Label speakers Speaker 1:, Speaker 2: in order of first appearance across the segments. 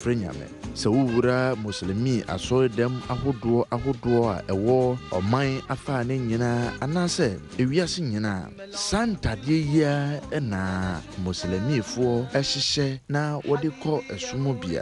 Speaker 1: nyame se wura muslimi asoidem ahodo a ewo oman afa ne nyina anase ewiase nyina santade yia na muslimi fo ehihye na wode kɔ esumo bia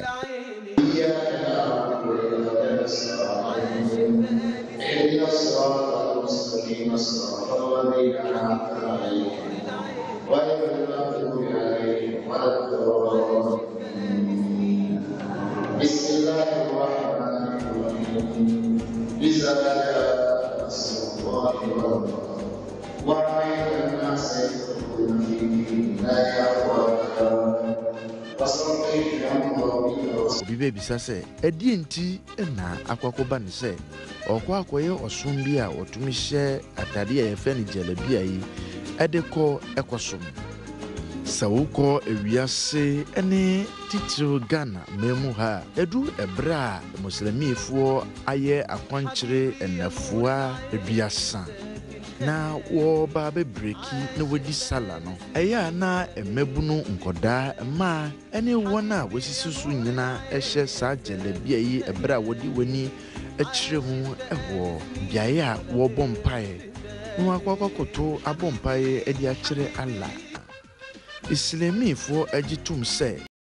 Speaker 1: Bibe bisa se edienti na akwakoba ne se okwakoye osom bi a otumi hye atade a yefe ne jelabia yi edeko ekosom sawuko ewiase ene titiro Ghana memu ha edu ebra muslimifo aye akwankyere enafua eduasa na wo ba be breki na wodi sala no eya na emebunu nkoda ma ene wona wosisusu nyina ehye sa jelabia yi ebra wodi wani akyire hu eho biaye a wo bompae no akwakoto abompae edi akyire Allah Islamifo agitum se